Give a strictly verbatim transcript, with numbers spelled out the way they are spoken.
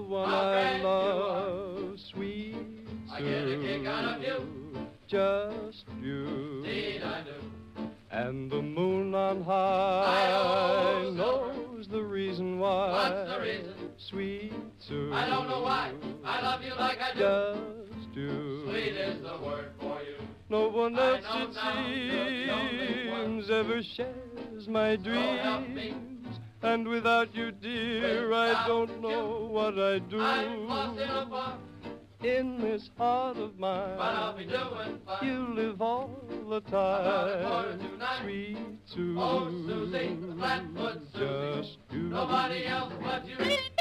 one I love, sweet Sue. I get a kick out of you. Just you. Indeed I do. And the moon on high I knows the reason why. What's the reason? Sweet Sue. I don't know why. I love you like I do. Just you. Sweet is the word for you. No one I else, know it now you're the only one. seems, ever shares my So help me. dreams. And without you, dear, I Without don't know you, what I'd do. I'm lost in a fog, In this heart of but I'll mine, be doing fine. you live all the About a quarter time. to nine. Sweet Sue. Oh, Susie, Flatfoot Susie. Just you. Nobody else but you.